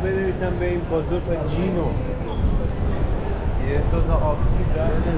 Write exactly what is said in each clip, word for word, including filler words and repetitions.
بنویسم به این با دو تا جین و یه دو تا آبسید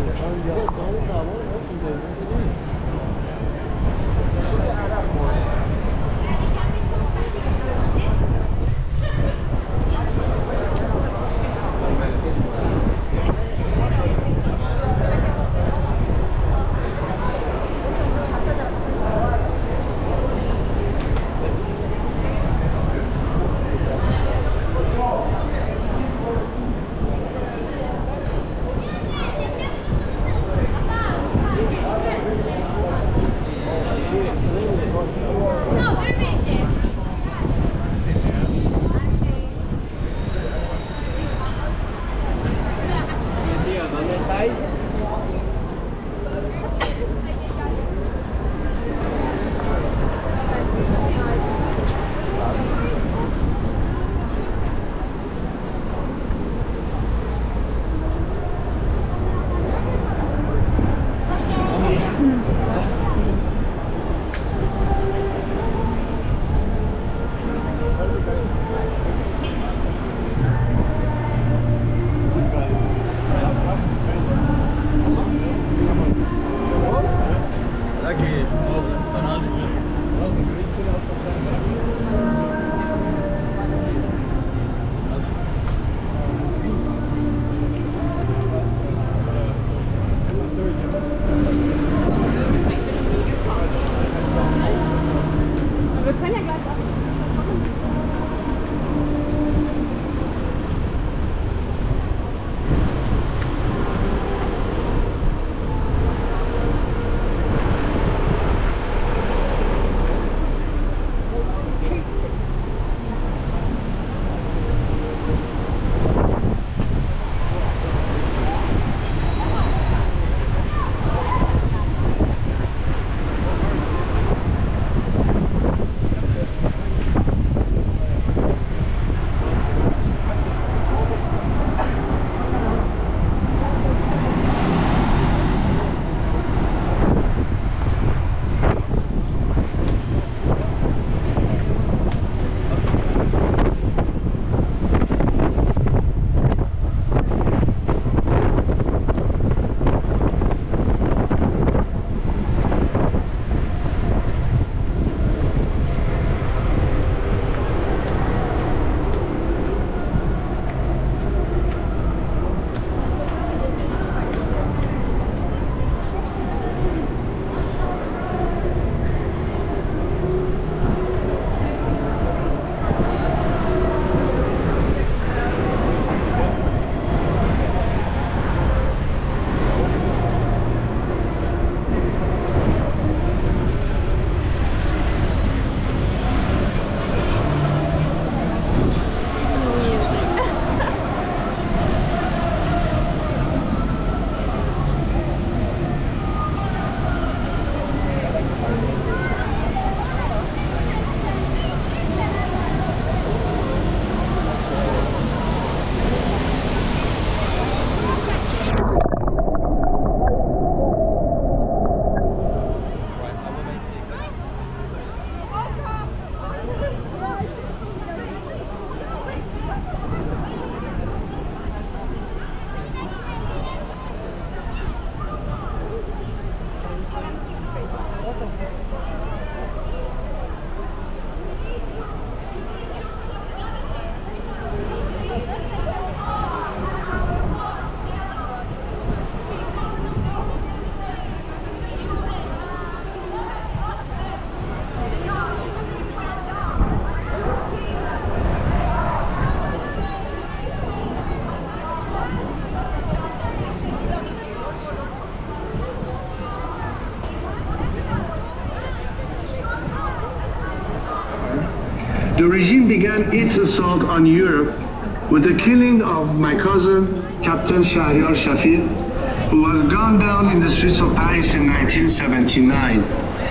The regime began its assault on Europe with the killing of my cousin, Captain Shahryar Shafiq, who was gunned down in the streets of Paris in nineteen seventy-nine.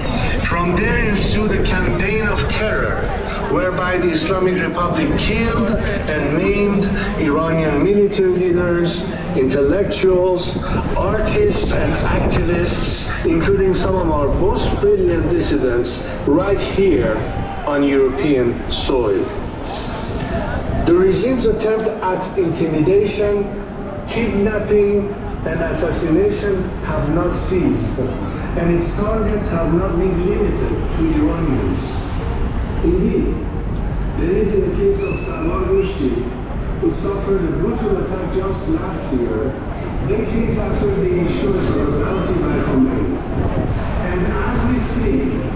From there ensued a campaign of terror, whereby the Islamic Republic killed and maimed Iranian military leaders, intellectuals, artists, and activists, including some of our most brilliant dissidents, right here on European soil. The regime's attempt at intimidation, kidnapping, and assassination have not ceased, and its targets have not been limited to Iranians. Indeed, there is in the case of Salman Rushdie, who suffered a brutal attack just last year, decades after the issuance of a bounty by Khomeini. And as we speak,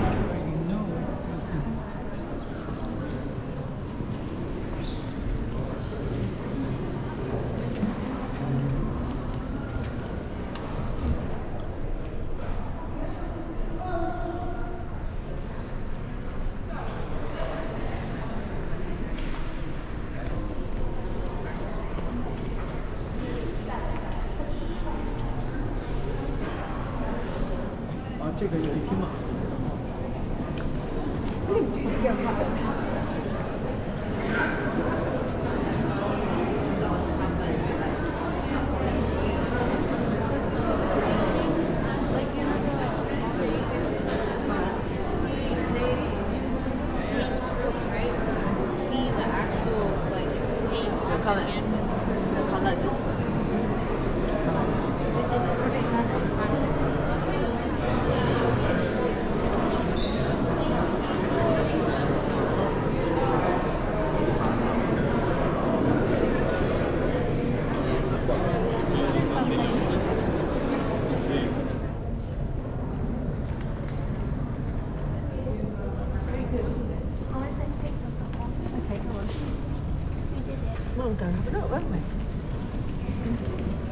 Well, we'll go and have a look, won't we?